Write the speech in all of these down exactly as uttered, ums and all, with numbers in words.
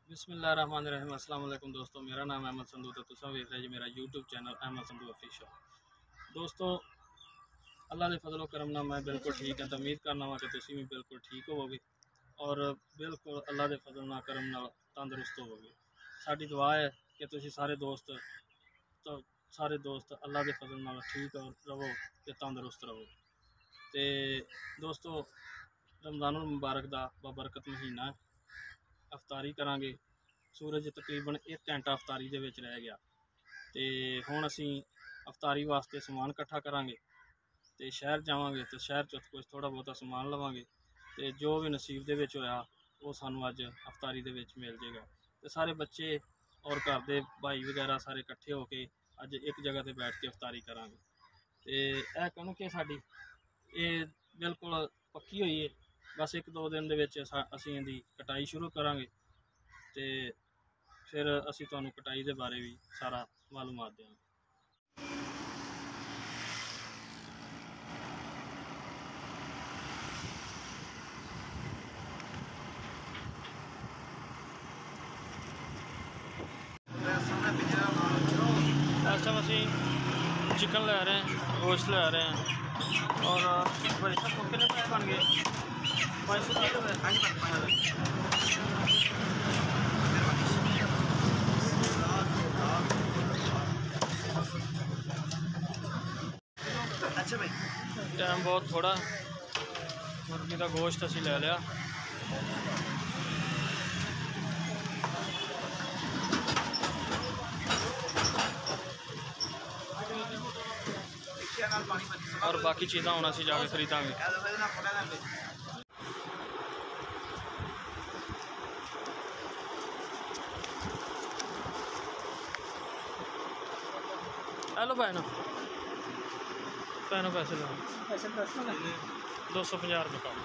बिस्मिल्लाहिर्रहमानिर्रहीम। अस्सलाम वालेकुम दोस्तों, मेरा नाम अहमद संधू तो तुम वेख रहे जी मेरा YouTube channel Ahmed Sandhu official. दोस्तों अल्लाह के फजलो करम नाल मैं बिल्कुल ठीक है, तो उम्मीद करना वा कि तुम भी बिल्कुल ठीक होवोगे और बिल्कुल अल्लाह के फजल नाल करम नाल तंदुरुस्त होवोगे। साडी दुआ है कि तुम सारे दोस्त तो सारे दोस्त अल्लाह के फजल नाल ठीक रहो तो तंदुरुस्त रहो। तो दोस्तों रमज़ानुल मुबारक का बबरकत महीना है, अफतारी करांगे। सूरज तकरीबन एक घंटा अफतारी दे विच रह गया तो हुण असीं अफतारी वास्ते समान इकट्ठा करांगे तो शहर जावांगे तो शहर च कुछ थोड़ा बहुता समान लवांगे तो जो भी नसीब दे विच होया वो सानू अज अफतारी दे विच मिल जाएगा। तो सारे बच्चे और घर के भाई वगैरह सारे इकट्ठे होके अज एक जगह पर बैठ के अफतारी करांगे। तो यह कणक है साडी ये बिल्कुल पक्की हुई है, बस एक दो दिन दे विच असीं इहदी कटाई शुरू करांगे तो फिर असीं तुहानूं कटाई के बारे भी सारा मालूमात देंगे। इस टाइम असीं चिकन लै रहे हैं, गोश्त लै रहे हैं और भाई साहब कितने पैसे बन गए? पाँच सौ अच्छा भाई टाइम बहुत थोड़ा, मुर्गी का गोश्त असीं लै लिया। और बाकी चीज़ा हुण असीं जाके खरीदांगे। हेलो भैन भैनों पैसे लो दो सौ पचास रुपये का।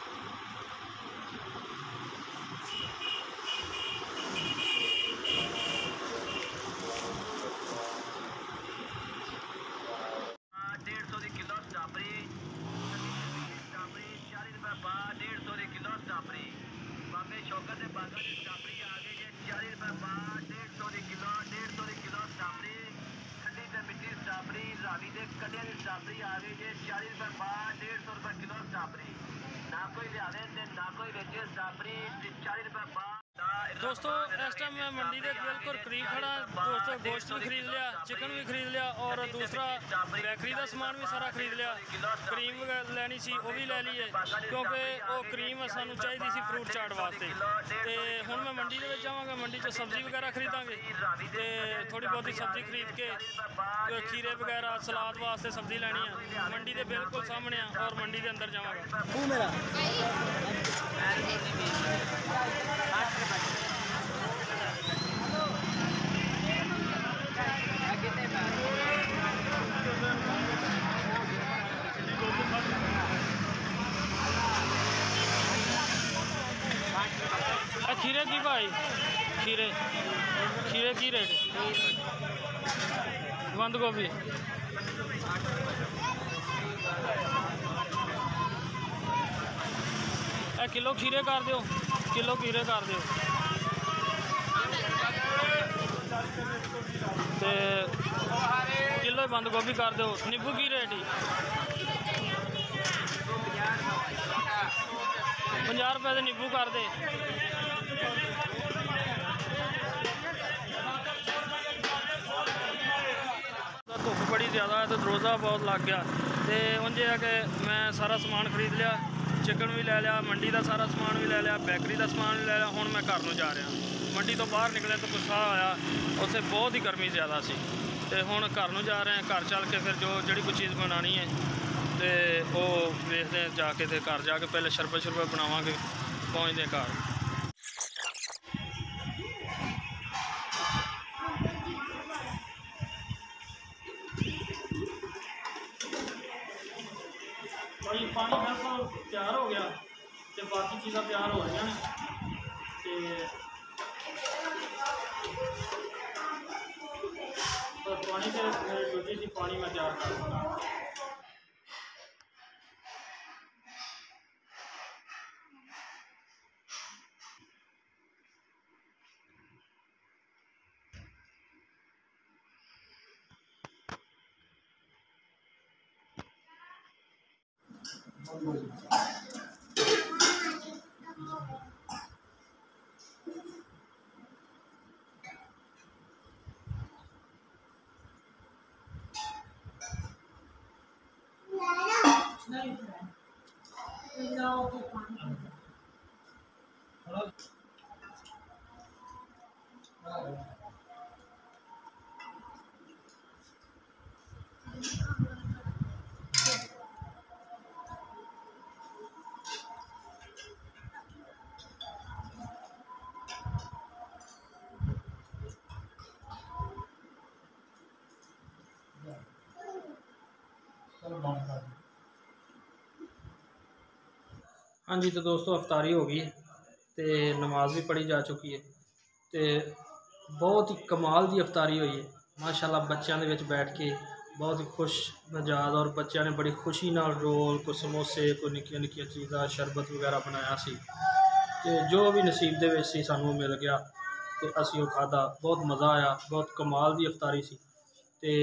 डेढ़ सौ किलो स्ट्रॉबेरी स्ट्रॉबेरी चालीस रुपये पा डेढ़ सौ किलो स्ट्रॉबेरी बाबे शौकत के बागा की स्ट्रॉबेरी आ गई है चालीस रुपये पा डेढ़ सौ किलो डेढ़ सौ किलो स्ट्रॉबेरी ठंडी तो मिट्टी स्ट्रॉबेरी रावी के कड़िया की स्ट्रॉबेरी आ गई है चालीस रुपये पा डेढ़ सौ रुपये किलो स्ट्रॉबेरी ना कोई लियावे ना कोई बेचे स्ट्रॉबेरी चालीस रुपये पा। दोस्तों इस टाइम मैं मंडी के बिल्कुल करीब खड़ा। दोस्तों गोश्त भी खरीद लिया, चिकन भी खरीद लिया और दूसरा बेकरी का समान भी सारा खरीद लिया। क्रीम लैनी सी वो भी लै ली है क्योंकि वो क्रीम सानू चाहिए सी फ्रूट चाट वास्ते। तो हुण मैं मंडी के जावांगा, मंडी च सब्जी वगैरह खरीदांगे तो थोड़ी बहुती सब्जी खरीद के खीरे वगैरह सलाद वास्ते सब्जी लैनी है। मंडी के बिल्कुल सामने और मंडी के अंदर जावांगा। खीरे की भाई खीरे खीरे की रेट? बंद गोभी किलो खीरे कर दो, किलो खीरे कर दो ते किलो बंद गोभी कर दो। नींबू की रेट ही पंजाह रुपये के नींबू कर दे। धुप बड़ी ज़्यादा है तो रोज़ा बहुत लग गया तो उंज है कि मैं सारा समान खरीद लिया, चिकन भी लै लिया, मंडी का सारा समान भी लै लिया, बेकरी का समान भी लै लिया। हुण मैं घर नूं जा रहा, मंडी तो बाहर निकले तो गुस्सा आया, उत्थे बहुत ही गर्मी ज़्यादा सी ते हुण घर नूं जा रहे हैं। घर चल के फिर जो जिहड़ी कोई चीज़ बनानी है तो वो वेखते हैं जाके ते घर जाके पहले शरबत शरबत बनावांगे, पहुँचते घर। भाई पानी बिल्कुल तैयार हो गया तो बाकी चीज़ां तैयार हो रही हैं तो पानी से मेरी ड्यूटी थी, पानी मैं तैयार कर दूँगा। हाँ जी, तो दोस्तों अफ्तारी हो गई है तो नमाज भी पढ़ी जा चुकी है तो बहुत ही कमाल की अफ्तारी हुई है माशाल्लाह। बच्चों के विच बैठ के बहुत ही खुश मिजाज और बच्चों ने बड़ी खुशी नाल रोल को समोसे को निक्कियां निक्कियां चीज़ां शरबत वगैरह बनाया सी तो जो भी नसीब दे विच सी सानू मिल गया तो असीं ओह खाधा। बहुत मज़ा आया, बहुत कमाल की अफ्तारी सी। ते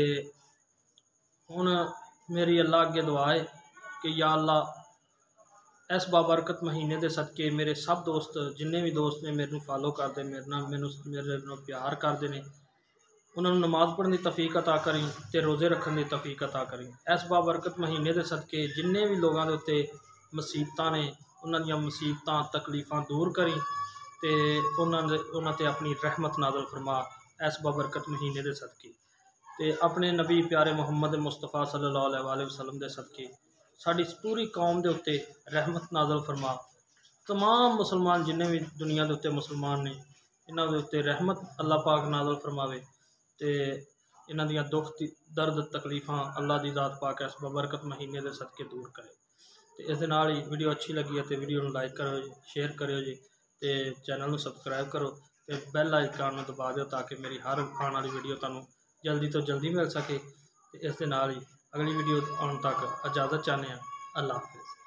हुण मेरी अल्लाह अगे दुआ है कि या अल्लाह इस बाबरकत महीने के सदके मेरे सब दोस्त जिन्ने भी दोस्त ने मेरे फॉलो करते मेरे नाल मैनू मेरे नाल प्यार करते हैं उन्होंने नमाज पढ़ने की तौफीक अता करी तो रोज़े रखने की तौफीक अता करी। इस बाबरकत महीने के सदके जिन्ने भी लोगों के उत्ते मुसीबतां ने उन्होंने मुसीबतां तकलीफ़ां दूर करी तो उन्होंने उन्होंने अपनी रहमत नाज़िल फरमा इस बाबरकत महीने के सदके तो अपने नबी प्यारे मुहम्मद मुस्तफा सल्लल्लाहु अलैहि वसल्लम के सदके साड़ी पूरी कौम के उत्ते रहमत नाज़िल फरमा। तमाम मुसलमान जिन्हें भी दुनिया के उत्ते मुसलमान ने इन्हां दे उत्ते रहमत अल्लाह पाक नाज़िल फरमावे तो इन्हां दियां दुख दर्द तकलीफ़ां अल्लाह की ज़ात पाक इस बबरकत महीने के सदके दूर करे। तो इस दे नाल ही वीडियो अच्छी लगी है तो वीडियो को लाइक करो जी, शेयर करो जी, तो चैनल को सबसक्राइब करो तो बैल आइकन दबा दो ताकि मेरी हर आने वाली वीडियो तुहानूं जल्दी तो जल्दी मिल सके। तो इस दे नाल ही अगली वीडियो आने तक इजाज़त चाहते हैं। अल्लाह हाफिज़।